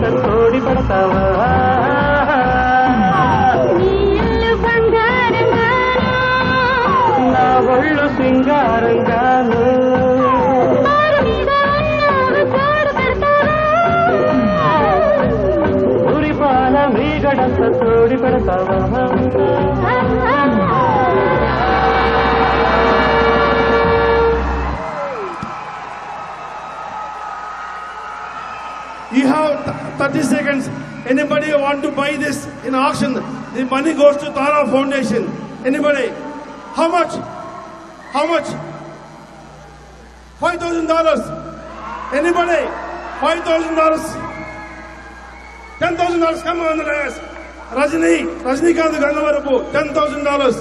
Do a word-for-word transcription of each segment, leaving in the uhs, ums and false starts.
మేఘడంత తోడి పడతావా నా ఒళ్ళు సింగారంగాను ఊరిపాల మేఘడంత తోడి పడతావా You have thirty seconds. Anybody want to buy this in auction? The money goes to Tara Foundation. Anybody? How much? How much? Five thousand dollars. Anybody? Five thousand dollars. Ten thousand dollars. Come on, guys. Rajini, Rajnikant Gangavarapu. Ten thousand dollars.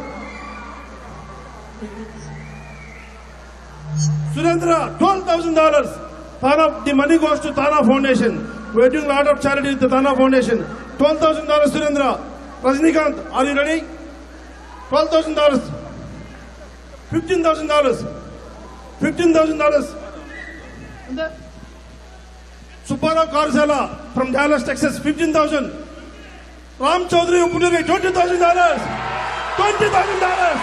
Surendra, twelve thousand dollars. Tana, the money goes to Tana Foundation. We are doing a lot of charity with the Tana Foundation. Twelve thousand dollars, Surendra. Rajnikant, are you ready? Twelve thousand dollars. Fifteen thousand dollars. Fifteen thousand dollars. Subbarao Karsala from Dallas, Texas. Fifteen thousand. Ram Chaudhary Upuduri. Twenty thousand dollars. Twenty thousand dollars.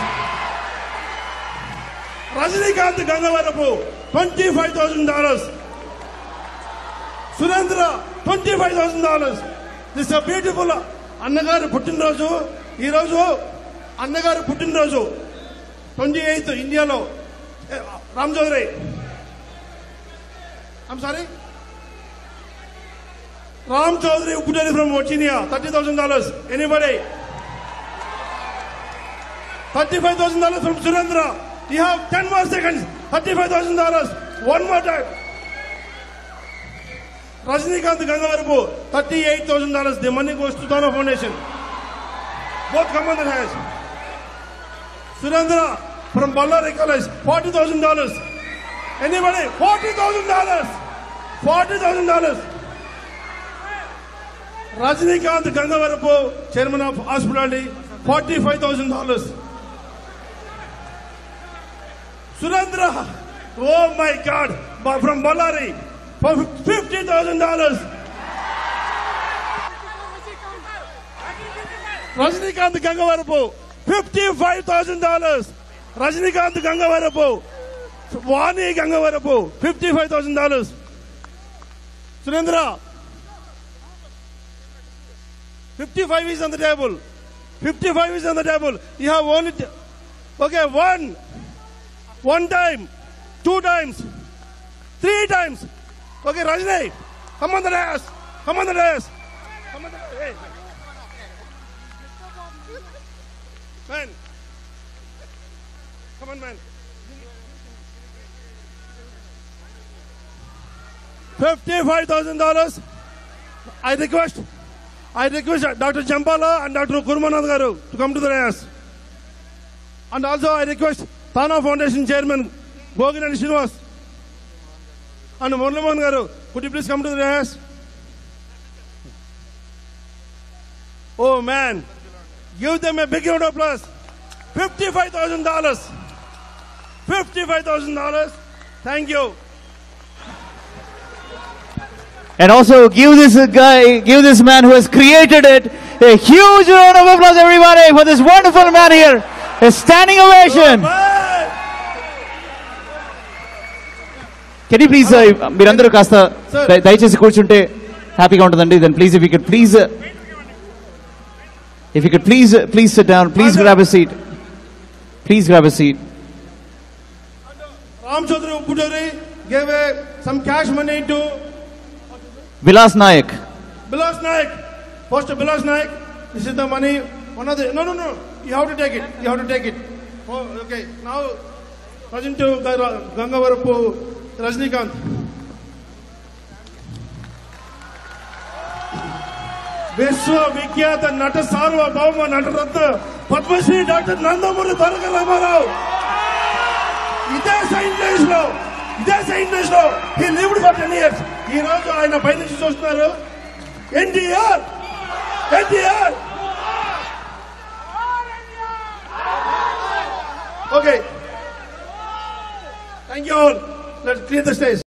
Rajnikant Gangavarapu. Twenty-five thousand dollars. Surendra, twenty-five thousand dollars. This is a beautiful Annagaru Putinroju. Ee roju Annagaru Putinroju. twenty-eighth India lo. Ram Chaudhary. I'm sorry? Ram Chaudhary Upuduri from Virginia. thirty thousand dollars. Anybody? thirty-five thousand dollars from Surendra. You have ten more seconds. thirty-five thousand dollars. One more time. Rajnikant Gangavarapu, thirty-eight thousand dollars. The money goes to Tana Foundation. Both come on the hands. Surendra from Ballari College, forty thousand dollars. Anybody? forty thousand dollars. forty thousand dollars. Rajnikant Gangavarapu, Chairman of Hospitality, forty-five thousand dollars. Surendra, oh my God, from Ballari, for fifty thousand dollars. Rajnikant Gangavarapu, fifty-five thousand dollars. Rajnikant Gangavarapu, Vani Gangavarapu, fifty-five thousand dollars. Surendra, fifty-five is on the table. fifty-five is on the table. You have only, t- okay, one. One time, two times, three times. Okay, Rajni, come on the dais. Come on the dais. Come on the dais. Hey. Man. Come on, man. fifty-five thousand dollars. I request, I request Doctor Jampala and Doctor Kurmanand Garu to come to the dais. And also I request Tana Foundation Chairman Goginani Srinivas and Murlamohan Garu, could you please come to the dais? Oh man, give them a big round of applause. fifty-five thousand dollars. fifty-five thousand dollars. Thank you. And also give this guy, give this man who has created it a huge round of applause, everybody, for this wonderful man here. A standing ovation. Oh, Can you please, మీరందరూ కాస్త దయచేసి కూర్చుంటే హ్యాపీగా ఉంటుందండి. Then please, if you could please, if you could please, please sit down. Please grab a seat. Please grab a seat. Ram Chaudhary Upuduri gave a, some cash money to Vilas Nayak. Vilas Nayak. First Vilas Nayak. This is the money. One of the, no, no, no. You have to take it. You have to take it. Oh, okay. Now, present to Gangavarapu, Rajnikant. Vishwa Vikyata Nata Sarva Bhauma Nataratna Padmashri Doctor Nandamuri Tarak Ramarao. Ide scientist lo. Ide scientist lo. He lived for ten years. He also ayana పై నుంచి చూస్తున్నారు. N T R. N T R. Okay. Thank you all. Let's clear the stage.